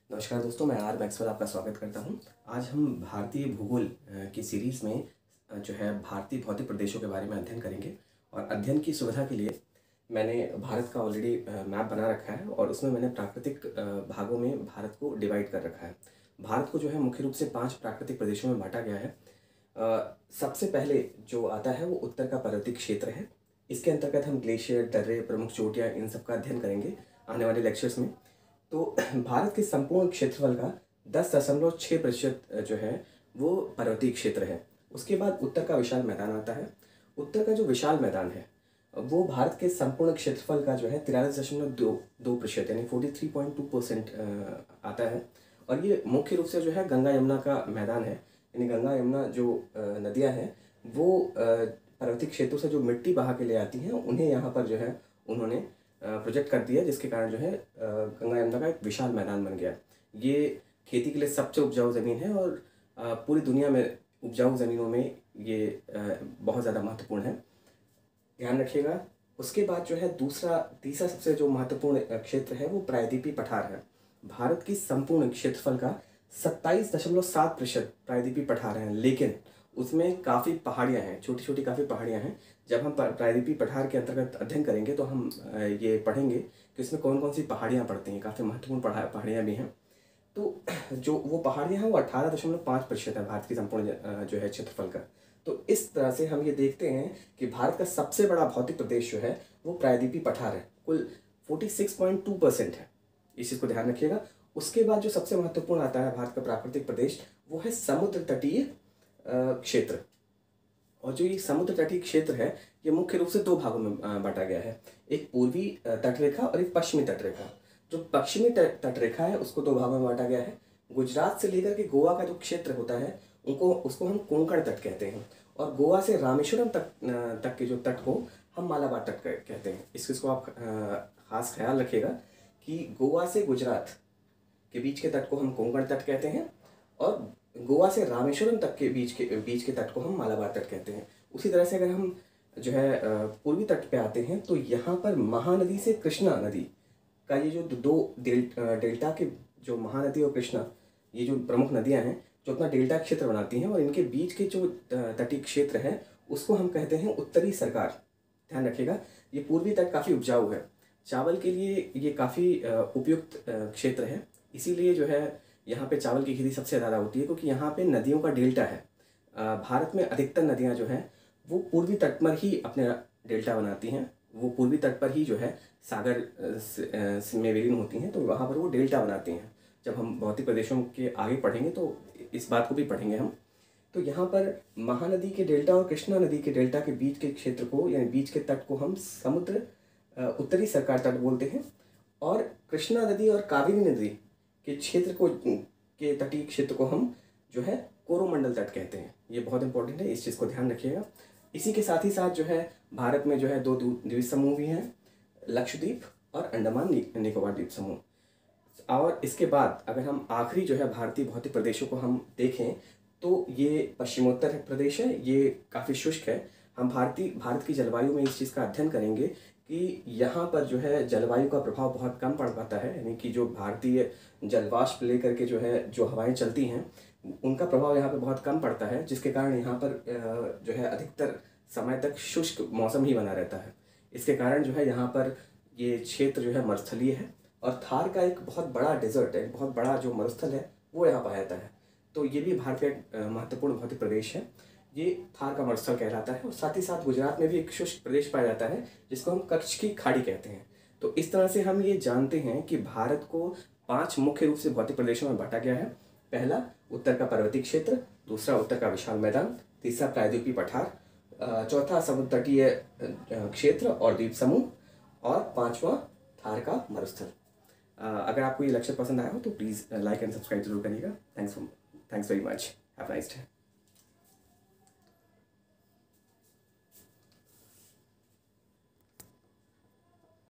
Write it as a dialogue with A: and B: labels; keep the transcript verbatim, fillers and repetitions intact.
A: नमस्कार दोस्तों, मैं आर मैक्सवेल आपका स्वागत करता हूं। आज हम भारतीय भूगोल अ, की सीरीज़ में अ, जो है भारतीय भौतिक प्रदेशों के बारे में अध्ययन करेंगे। और अध्ययन की सुविधा के लिए मैंने भारत का ऑलरेडी मैप बना रखा है और उसमें मैंने प्राकृतिक अ, भागों में भारत को डिवाइड कर रखा है। भारत को जो है मुख्य रूप से पाँच प्राकृतिक प्रदेशों में बाँटा गया है। अ, सबसे पहले जो आता है वो उत्तर का पर्वतीय क्षेत्र है। इसके अंतर्गत हम ग्लेशियर, दर्रे, प्रमुख चोटियाँ इन सब का अध्ययन करेंगे आने वाले लेक्चर्स में। तो भारत के संपूर्ण क्षेत्रफल का दस दशमलव छः प्रतिशत जो है वो पर्वतीय क्षेत्र है। उसके बाद उत्तर का विशाल मैदान आता है। उत्तर का जो विशाल मैदान है वो भारत के संपूर्ण क्षेत्रफल का जो है तिरालीस दशमलव दो दो प्रतिशत यानी forty three point two percent आता है। और ये मुख्य रूप से जो है गंगा यमुना का मैदान है। यानी गंगा यमुना जो अ, नदियाँ हैं वो अ, पर्वतीय क्षेत्रों से जो मिट्टी बहा के ले आती हैं उन्हें यहाँ पर जो है उन्होंने प्रोजेक्ट कर दिया, जिसके कारण जो है अ, गंगा यमुना का एक विशाल मैदान बन गया। ये खेती के लिए सबसे उपजाऊ ज़मीन है और अ, पूरी दुनिया में उपजाऊ ज़मीनों में ये अ, बहुत ज़्यादा महत्वपूर्ण है, ध्यान रखिएगा। उसके बाद जो है दूसरा तीसरा सबसे जो महत्वपूर्ण अ, क्षेत्र है वो प्रायद्वीपीय पठार है। भारत की संपूर्ण क्षेत्रफल का सत्ताईस दशमलव सात प्रतिशत प्रायद्वीपीय पठार हैं, लेकिन उसमें काफ़ी पहाड़ियाँ हैं, छोटी छोटी काफ़ी पहाड़ियाँ हैं। जब हम प- प्रायद्वीपीय पठार के अंतर्गत अध्ययन करेंगे तो हम अ, ये पढ़ेंगे कि उसमें कौन कौन सी पहाड़ियाँ पड़ती हैं। काफ़ी महत्वपूर्ण पढ़ा पहाड़ियाँ भी हैं। तो जो वो पहाड़ियाँ हैं वो अठारह दशमलव पाँच प्रतिशत है भारत की संपूर्ण अ, जो है क्षेत्रफल का। तो इस तरह से हम ये देखते हैं कि भारत का सबसे बड़ा भौतिक प्रदेश जो है वो प्रायद्वीपीय पठार है, कुल forty six point two percent है। इस चीज़ को ध्यान रखिएगा। उसके बाद जो सबसे महत्वपूर्ण आता है भारत का प्राकृतिक प्रदेश वो है समुद्र तटीय अ, क्षेत्र। और जो ये समुद्र तटीय क्षेत्र है ये मुख्य रूप से दो भागों में अ, बांटा गया है। एक पूर्वी अ, तटरेखा और एक पश्चिमी तटरेखा। जो पश्चिमी तट तटरेखा है उसको दो भागों में बांटा गया है। गुजरात से लेकर के गोवा का जो क्षेत्र होता है उनको उसको हम कोंकण तट कहते हैं। और गोवा से रामेश्वरम तक अ, तक के जो तट को हम मालाबार तट कह- कहते हैं। इस चीज़ को आप अ, खास ख्याल रखिएगा कि गोवा से गुजरात के बीच के तट को हम कोंकण तट कहते हैं और गोवा से रामेश्वरम तक के बीच के बीच के तट को हम मालाबार तट कहते हैं। उसी तरह से अगर हम जो है अ, पूर्वी तट पे आते हैं तो यहाँ पर महानदी से कृष्णा नदी का ये जो दो डेल अ, डेल्टा के जो महानदी और कृष्णा ये जो प्रमुख नदियाँ हैं जो अपना डेल्टा क्षेत्र बनाती हैं और इनके बीच के जो अ, तटीय क्षेत्र है उसको हम कहते हैं उत्तरी सरकार। ध्यान रखिएगा, ये पूर्वी तट काफ़ी उपजाऊ है। चावल के लिए ये काफ़ी उपयुक्त अ, क्षेत्र है। इसीलिए जो है यहाँ पे चावल की खेती सबसे ज़्यादा होती है क्योंकि यहाँ पे नदियों का डेल्टा है। अ, भारत में अधिकतर नदियाँ जो हैं वो पूर्वी तट पर ही अपने डेल्टा बनाती हैं। वो पूर्वी तट पर ही जो है सागर अ, स- अ, स- में विलीन होती हैं, तो वहाँ पर वो डेल्टा बनाती हैं। जब हम भौतिक प्रदेशों के आगे पढ़ेंगे तो इस बात को भी पढ़ेंगे हम। तो यहाँ पर महानदी के डेल्टा और कृष्णा नदी के डेल्टा के बीच के क्षेत्र को यानी बीच के तट को हम समुद्र अ, उत्तरी सरकार तट बोलते हैं। और कृष्णा नदी और कावेरी नदी के क्षेत्र को के तटीय क्षेत्र को हम जो है कोरोमंडल तट कहते हैं। ये बहुत इंपॉर्टेंट है, इस चीज़ को ध्यान रखिएगा। इसी के साथ ही साथ जो है भारत में जो है दो द्वीप द्वीप समूह भी हैं, लक्षद्वीप और अंडमान नि- निकोबार द्वीप समूह। और इसके बाद अगर हम आखिरी जो है भारतीय भौतिक प्रदेशों को हम देखें तो ये पश्चिमोत्तर प्रदेश है, ये काफ़ी शुष्क है। हम भारतीय भारत की जलवायु में इस चीज़ का अध्ययन करेंगे कि यहाँ पर जो है जलवायु का प्रभाव बहुत कम पड़ पाता है। यानी कि जो भारतीय जलवाष्प लेकर के जो है जो हवाएं चलती हैं उनका प्रभाव यहाँ पे बहुत कम पड़ता है, जिसके कारण यहाँ पर अ, जो है अधिकतर समय तक शुष्क मौसम ही बना रहता है। इसके कारण जो है यहाँ पर ये क्षेत्र जो है मरुस्थलीय है और थार का एक बहुत बड़ा डेजर्ट है, बहुत बड़ा जो मरुस्थल है वो यहाँ पाया जाता है। तो ये भी भारत का एक अ, महत्वपूर्ण भौतिक प्रदेश है। ये थार का मरुस्थल कहलाता है। और साथ ही साथ गुजरात में भी एक शुष्क प्रदेश पाया जाता है जिसको हम कच्छ की खाड़ी कहते हैं। तो इस तरह से हम ये जानते हैं कि भारत को पांच मुख्य रूप से भौतिक प्रदेशों में बांटा गया है। पहला उत्तर का पर्वतीय क्षेत्र, दूसरा उत्तर का विशाल मैदान, तीसरा प्रायद्वीपीय पठार, अ, चौथा समुद्र तटीय अ, क्षेत्र और द्वीप समूह और पांचवा थार का मरुस्थल। अ, अगर आपको ये लेक्चर पसंद आया हो तो प्लीज़ लाइक एंड सब्सक्राइब जरूर करिएगा। Thanks thanks very much. Have nice day.